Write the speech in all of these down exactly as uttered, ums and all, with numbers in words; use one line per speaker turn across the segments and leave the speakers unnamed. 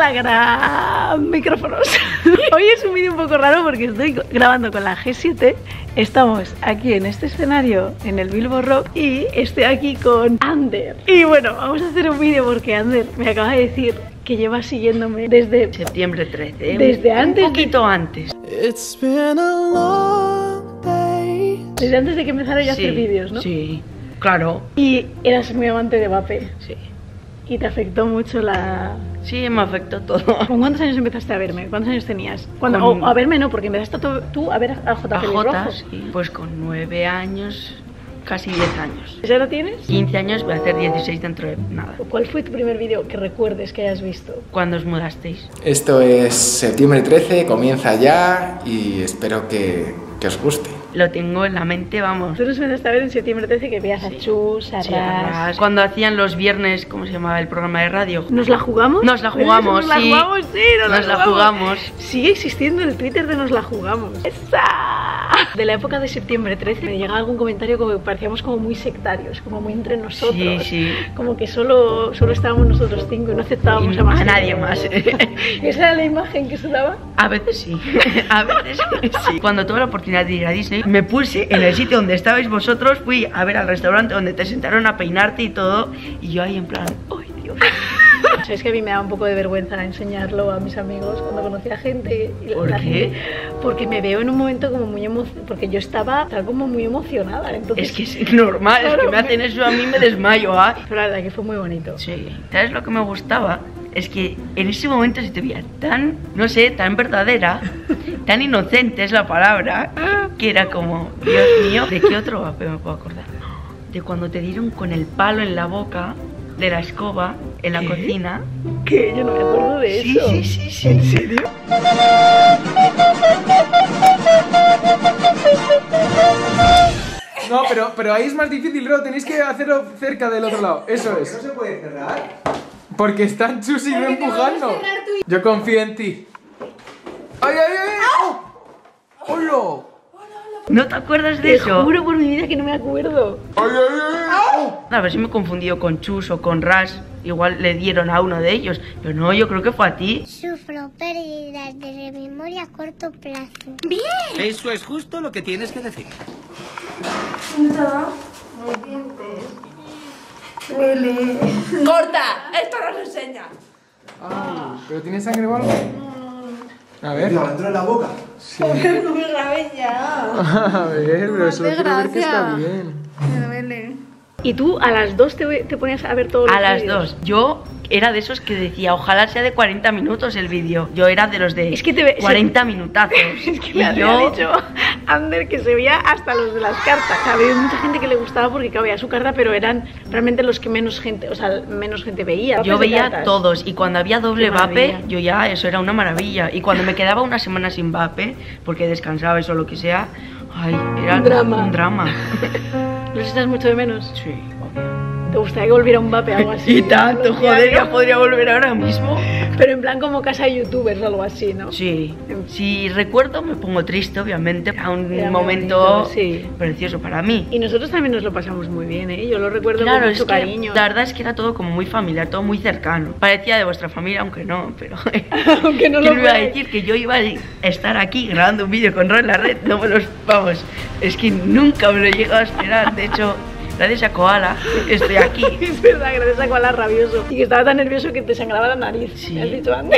la gran micrófonos. Hoy es un vídeo un poco raro porque estoy grabando con la G siete. Estamos aquí en este escenario, en el Bilbo Rock, y estoy aquí con Ander. Y bueno, vamos a hacer un vídeo porque Ander me acaba de decir que lleva siguiéndome desde
septiembre trece,
desde
un,
antes
un poquito
de...
antes.
It's been a long day.
Desde antes de que empezara ya a
Sí,
hacer vídeos, ¿no?
Sí, claro.
Y eras muy amante de Vape.
Sí.
Y te afectó mucho la...
Sí, me afectó todo.
¿Con cuántos años empezaste a verme? ¿Cuántos años tenías? Cuando,
Con...
o a verme no, porque empezaste tú, tú a ver a J.
A
Pelirrojo.
J, sí. Pues con nueve años, casi diez años.
¿Ya lo tienes?
quince años, voy a hacer dieciséis dentro de nada.
¿Cuál fue tu primer vídeo que recuerdes que hayas visto?
¿Cuándo os mudasteis?
Esto es septiembre trece, comienza ya y espero que, que os guste.
Lo tengo en la mente, vamos.
Tú nos empezaste a ver en septiembre trece que veías
Sí.
a Chus, a
Sí, a
Ras.
Ras. Cuando hacían los viernes, ¿cómo se llamaba el programa de radio?
¿Nos la jugamos?
Nos la jugamos,
¿Nos la
sí.
jugamos? Sí, nos,
Nos la jugamos.
Sigue existiendo el Twitter de Nos la jugamos. ¡Esa! De la época de septiembre trece me llegaba algún comentario como que parecíamos como muy sectarios, como muy entre nosotros.
Sí, sí.
Como que solo, solo estábamos nosotros cinco y no aceptábamos
Y
a más.
a nadie más.
¿Esa era la imagen que se daba?
A veces sí, a veces sí. Cuando tuve la oportunidad de ir a Disney, me puse en el sitio donde estabais vosotros, fui a ver al restaurante donde te sentaron a peinarte y todo, y yo ahí en plan, ¡ay, Dios!
Sabes que a mí me da un poco de vergüenza enseñarlo a mis amigos cuando conocí a gente. Y
¿Por
la
qué?
gente- porque me veo en un momento como muy emocionada, porque yo estaba, estaba como muy emocionada. Entonces,
Es que es normal, es que
Claro,
me hacen eso a mí me desmayo, ¿ah?
Pero la verdad que fue muy bonito.
Sí, ¿sabes lo que me gustaba? Es que en ese momento se te veía tan, no sé, tan verdadera, tan inocente es la palabra, que era como, Dios mío, ¿de qué otro vape me puedo acordar? De cuando te dieron con el palo en la boca de la escoba en la
¿Qué?
cocina.
Que yo no me acuerdo de
Sí,
eso.
sí, sí, sí.
¿En serio?
No, pero, pero ahí es más difícil, bro. Tenéis que hacerlo cerca del otro lado. Eso es.
¿No se puede cerrar?
Porque están Chus y yo empujando. Yo confío en ti. ¡Ay, ay, ay! ¡Oh! ¡Hola!
¿No te acuerdas de
Te
eso?
juro por mi vida que no me acuerdo.
¡Ay, ay, ay! ¡Oh!
A ver si me he confundido con Chus o con Ras. Igual le dieron a uno de ellos. Pero no, yo creo que fue a ti.
Sufro pérdidas de memoria a corto plazo.
Eso es justo lo que tienes que decir.
¡Corta! ¡Esto no se enseña!
Ay, ¿pero tiene sangre o algo? A ver.
¿Lo entró en la boca?
Sí.
No me grabé ya.
A ver, pero solo
hace
quiero ver que está
gracia.
bien.
Me duele.
Y tú a las dos te, te ponías a ver todos los
A las
vídeos.
dos. Yo era de esos que decía, ojalá sea de cuarenta minutos el vídeo. Yo era de los de
Es que te ve-
cuarenta minutazos.
Es que
Y
me había
yo,
dicho Ander que se veía hasta los de las cartas. Había mucha gente que le gustaba porque cabía su carta, pero eran realmente los que menos gente, o sea, menos gente veía.
yo
Vapes de
veía
cartas.
todos. Y cuando había doble
Qué
vape,
maravilla.
yo ya, eso era una maravilla. Y cuando me quedaba una semana sin vape, porque descansaba eso o lo que sea, ay, era
Un drama.
un drama.
¿Los echas mucho de menos?
Sí, obvio.
¿Te gustaría que volviera un vape o algo así?
Y tanto,
Los
joder, ya
diarios.
podría volver ahora mismo.
Pero en plan como casa de youtubers o algo así, ¿no?
Sí, si recuerdo me pongo triste, obviamente. Era un
Era muy
momento
bonito, sí.
precioso para mí.
Y nosotros también nos lo pasamos muy bien, ¿eh? Yo lo recuerdo
Claro,
con
es
mucho
que
cariño.
la verdad es que era todo como muy familiar, todo muy cercano. Parecía de vuestra familia, aunque no, pero...
Aunque no lo
¿Quién me iba a
fuera.
decir que yo iba a estar aquí grabando un vídeo con Ro en la red? No me los... Vamos, es que nunca me lo he llegado a esperar. De hecho, gracias a Koala estoy aquí.
Es verdad, gracias a Koala rabioso. Y que estaba tan nervioso que te sangraba la nariz.
Sí.
¿Me has dicho antes?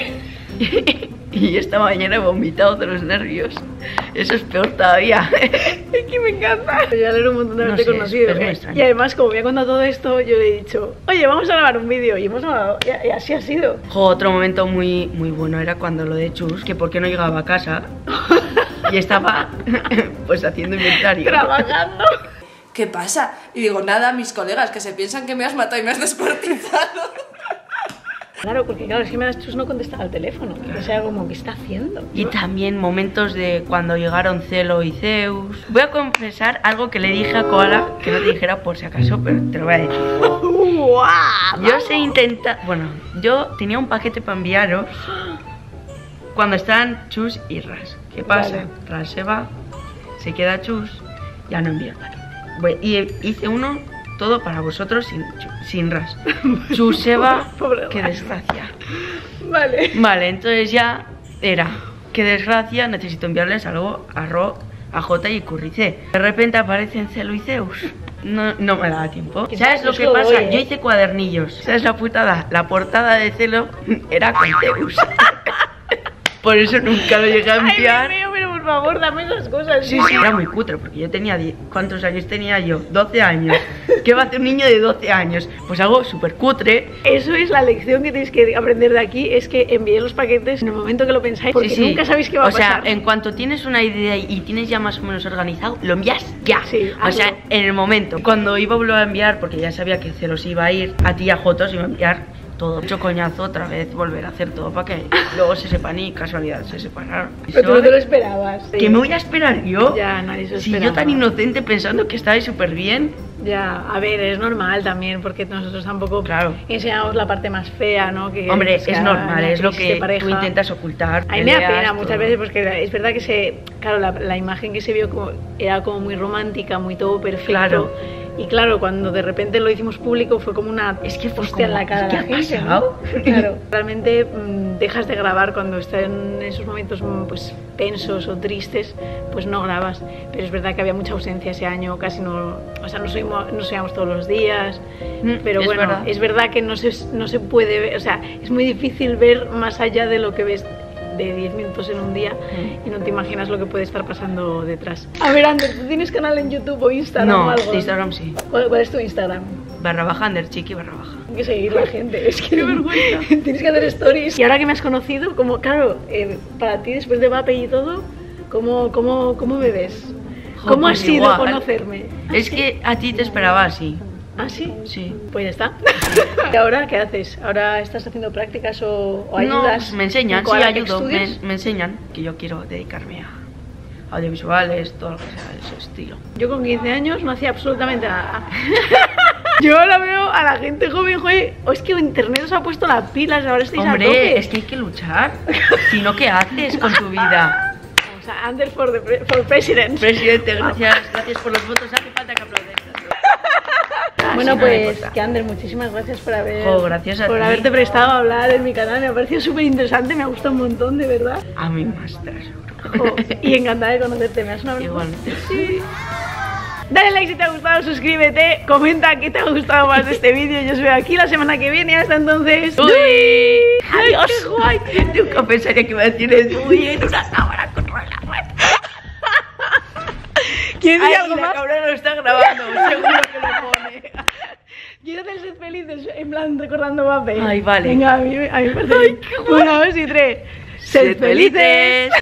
Y esta mañana he vomitado de los nervios. Eso es peor todavía.
Es que me encanta. Yo ya alegro un montón de
No
haberte
sé,
conocido.
es muy
¿eh?
extraño.
Y además, como me ha contado todo esto, yo le he dicho, oye, vamos a grabar un vídeo. Y hemos grabado. Y, y así ha sido.
Jo, otro momento muy, muy bueno era cuando lo de Chus, que por qué no llegaba a casa y estaba pues haciendo inventario.
Trabajando.
¿Qué pasa? Y digo, nada, mis colegas que se piensan que me has matado y me has descuartizado.
Claro, porque claro, es que me das Chus no contestaba al teléfono. O sea, como, ¿qué está haciendo?
Y también momentos de cuando llegaron Celo y Zeus. Voy a confesar algo que le dije a Koala, que no te dijera por si acaso, pero te lo voy a decir.
¡Guau!
Yo sé intentar... Bueno, yo tenía un paquete para enviaros cuando estaban Chus y Ras. ¿Qué pasa?
Vale.
Ras se va, se queda Chus, ya no envío el paquete. Bueno, y hice uno todo para vosotros sin, sin ras. Chuseba,
Pobre
qué
ras.
desgracia.
Vale.
Vale, entonces ya era, qué desgracia, necesito enviarles algo a Ro, a Jota y Curricé. De repente aparecen Celo y Zeus. No, no me daba tiempo. ¿Sabes lo
Os
que
lo
pasa?
doy, ¿eh?
Yo hice cuadernillos. ¿Sabes la putada? La portada de Celo era con Zeus. Por eso nunca lo llegué a
Ay, Dios
enviar.
mío, pero por favor, dame esas cosas.
Sí, sí, era muy cutre, porque yo tenía diez, ¿cuántos años tenía yo? doce años. ¿Qué va a hacer un niño de doce años? Pues algo súper cutre.
Eso es la lección que tenéis que aprender de aquí, es que enviéis los paquetes en el momento que lo pensáis, porque
Sí, sí.
nunca sabéis qué va a
o
pasar.
O sea, en cuanto tienes una idea y tienes ya más o menos organizado, lo envías ya.
Sí,
o sea,
hazlo.
en el momento. Cuando iba a volver a enviar, porque ya sabía que se los iba a ir a ti y a Jotos, iba a enviar todo. Mucho coñazo otra vez volver a hacer todo para que luego se sepan y casualidad se separaron.
Pero tú no te lo esperabas.
¿Qué me voy a esperar yo?
Ya, nadie se lo
Si yo
esperaba.
tan inocente pensando que estabais súper bien.
Ya, a ver, es normal también, porque nosotros tampoco
Claro.
enseñamos la parte más fea, ¿no? Que,
Hombre,
o sea,
es normal,
la
es lo
crisis de
que
pareja.
tú intentas ocultar.
A mí me da
peleas,
pena
todo.
muchas veces, porque es verdad que se, claro, la, la imagen que se vio como, era como muy romántica, muy todo perfecto.
Claro.
Y claro, cuando de repente lo hicimos público fue como una
Es que fue
hostia en
como,
la cara
¿qué
a la
ha
gente,
pasado?
¿no? Claro, realmente mmm, dejas de grabar cuando estás en esos momentos mm, pues tensos o tristes, pues no grabas. Pero es verdad que había mucha ausencia ese año, casi no, o sea, no subimos, no subíamos todos los días.
Mm,
Pero
es
bueno,
verdad.
es verdad que no se, no se puede ver, o sea, es muy difícil ver más allá de lo que ves de diez minutos en un día
Mm.
y no te imaginas lo que puede estar pasando detrás. A ver, Ander, ¿tú tienes canal en YouTube o Instagram o
No,
algo?
de Instagram sí.
¿Cuál, cuál es tu Instagram?
Barra baja, Underchiqui, barra baja.
Hay que seguir la gente, es que qué vergüenza. Tienes que hacer stories. Y ahora que me has conocido, como, claro, eh, para ti después de Vape y todo, ¿cómo, cómo, cómo me ves?
Jo,
¿Cómo
pues
ha sido
igual.
conocerme?
Es que a ti te esperaba así.
¿Ah, sí?
Sí.
Pues ya está. ¿Y ahora qué haces? ¿Ahora estás haciendo prácticas o, o
No,
ayudas?
me enseñan,
en
sí,
Koala Tech
ayudo. Me,
Studios?
me enseñan que yo quiero dedicarme a audiovisuales, todo lo que sea de ese estilo.
Yo con quince años no hacía absolutamente nada. Yo ahora veo a la gente joven, joder, o es que internet os ha puesto las pilas, ahora estáis a tope.
Hombre, es que hay que luchar. Si no, ¿qué haces con tu vida?
O sea, Under for, the pre- for president.
Presidente, gracias, gracias por los votos. Hace falta que aplaudáis.
Bueno,
Sí, no me
pues,
importa.
que Ander, muchísimas gracias por haber
Jo, gracias a
por
ti.
haberte prestado a hablar en mi canal. Me ha parecido súper interesante, me ha gustado un montón, de verdad.
A mí más, te lo
Jo,
aseguro.
y encantada de conocerte. ¿Me das un abrazo?
Igualmente.
Sí. Dale like si te ha gustado, suscríbete, comenta qué te ha gustado más de este vídeo. Yo os veo aquí la semana que viene. Hasta entonces.
Uy,
¡Uy!
adiós.
¡Qué guay!
Nunca pensaría que iba a decir eso. Uy, en una cámara con la red.
¿Quieres
Ay,
decir algo
la
más?
cámara lo está grabando, seguro que lo pone.
Quiero hacer sed felices, en plan recordando Vape.
Ay, vale.
Venga, a mí, a mí me parece. Ay, qué guay. Una, dos y tres.
Sed felices.